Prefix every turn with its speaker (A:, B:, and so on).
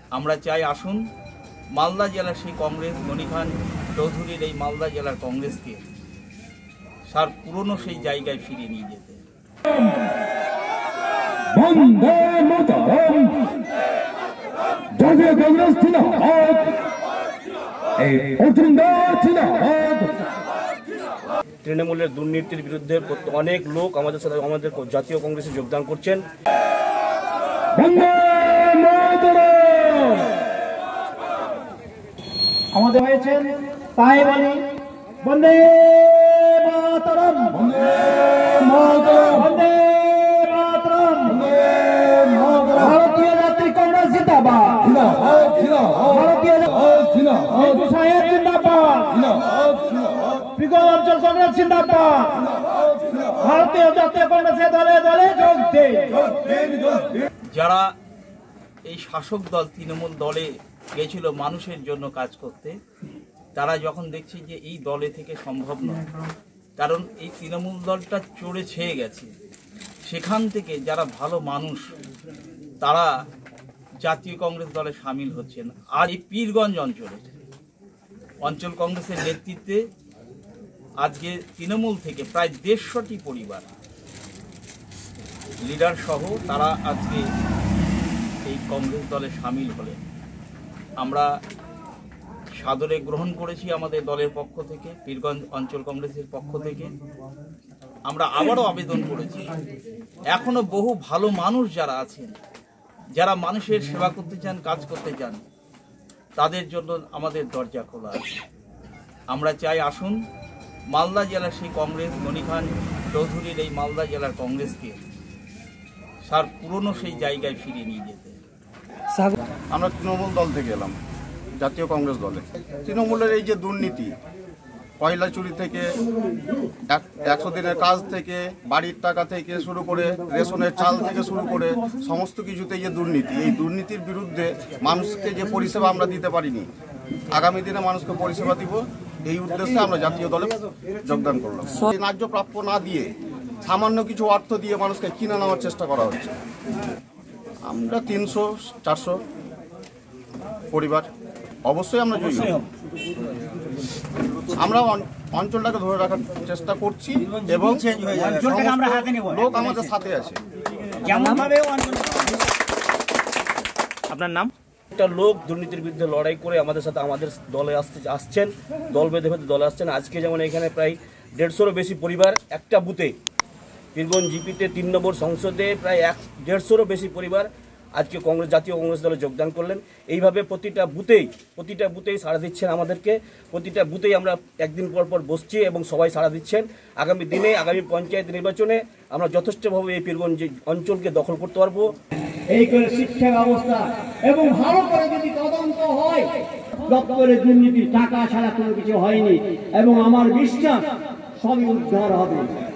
A: আমরা চাই আসুন মালদা জেলার সেই কংগ্রেস গনি খান চৌধুরীর এই মালদা জেলার কংগ্রেসকে সার পুরনো সেই জায়গায় ফিরিয়ে নিয়ে যেতে।
B: তৃণমূলের দুর্নীতির বিরুদ্ধে অনেক লোক আমাদের সাথে আমাদের জাতীয় কংগ্রেসে যোগদান করছেন।
C: আমাদের হয়েছেন তাই বলি বন্দে মাতরম, বন্দে মাতরম, বন্দে মাতরম, ভারতীয় জাতীয় কংগ্রেস জিন্দাবাদ, ভারতীয় সাহেব জিন্দাবাদ, বিগত অঞ্চল কংগ্রেস জিন্দাবাদ, ভারতীয় জাতীয় কংগ্রেসের দলে দলে যোগ দেন।
A: যারা এই শাসক দল তৃণমূল দলে গেছিল মানুষের জন্য কাজ করতে, তারা যখন দেখছে যে এই দলে থেকে সম্ভব নয়, কারণ এই তৃণমূল দলটা চড়ে ছেয়ে গেছে, সেখান থেকে যারা ভালো মানুষ তারা জাতীয় কংগ্রেস দলে সামিল হচ্ছেন। আর এই পীরগঞ্জ অঞ্চল কংগ্রেসের নেতৃত্বে আজকে তৃণমূল থেকে প্রায় 150টি পরিবার লিডার সহ তারা আজকে এই কংগ্রেস দলে সামিল হলেন। আমরা সাদরে গ্রহণ করেছি আমাদের দলের পক্ষ থেকে, পীরগঞ্জ অঞ্চল কংগ্রেসের পক্ষ থেকে। আমরা আবারও আবেদন করেছি, এখনো বহু ভালো মানুষ যারা আছেন, যারা মানুষের সেবা করতে চান, কাজ করতে চান, তাদের জন্য আমাদের দরজা খোলা আছে। আমরা চাই আসুন মালদা জেলার সেই কংগ্রেস গনি খান চৌধুরীর এই মালদা জেলার কংগ্রেসকে সার পুরনো সেই জায়গায় ফিরিয়ে নিয়ে যেতে।
D: আমরা তৃণমূল দল থেকে এলাম জাতীয় কংগ্রেস দলে। তৃণমূলের এই যে দুর্নীতি, কয়লা চুরি থেকে 100 দিনের কাজ থেকে, বাড়ির টাকা থেকে শুরু করে, রেশনের চাল থেকে শুরু করে সমস্ত কিছুতে যে দুর্নীতি, এই দুর্নীতির বিরুদ্ধে মানুষকে যে পরিষেবা আমরা দিতে পারিনি, আগামী দিনে মানুষকে পরিষেবা দিব, এই উদ্দেশ্যে আমরা জাতীয় দলে যোগদান করলাম। ন্যায্য প্রাপ্য না দিয়ে সামান্য কিছু অর্থ দিয়ে মানুষকে কিনে নেওয়ার চেষ্টা করা হচ্ছে। আমরা 300-400 পরিবার অবশ্যই আমরা জয়ী হব। আমরা অঞ্চলটাকে ধরে রাখার চেষ্টা করছি এবং লোক আমাদের সাথে আছে।
B: আপনার নাম? একটা লোক দুর্নীতির বিরুদ্ধে লড়াই করে আমাদের সাথে আমাদের দলে আসছেন, দল বেঁধে দলে আসছেন। আজকে যেমন এখানে প্রায় 150-এরও বেশি পরিবার একটা বুথে, পীরগঞ্জ জিপিতে 3 নম্বর সংসদে প্রায় 150-এরও বেশি পরিবার আজকে জাতীয় কংগ্রেস দলে যোগদান করলেন। এইভাবে প্রতিটা বুথেই সাড়া দিচ্ছেন আমাদেরকে। প্রতিটা বুথেই আমরা একদিন পর পর বসছি এবং সবাই সাড়া দিচ্ছেন। আগামী দিনে আগামী পঞ্চায়েত নির্বাচনে আমরা যথেষ্টভাবে এই পীরগঞ্জ অঞ্চলকে দখল করতে পারবো।
C: এই করে শিক্ষা ব্যবস্থা এবং ভালো করে যদি তদন্ত হয়, দপ্তরে দুর্নীতি টাকা ছাড়া কোনো কিছু হয়নি এবং আমার বিশ্বাস সবই উদ্ধার হবে।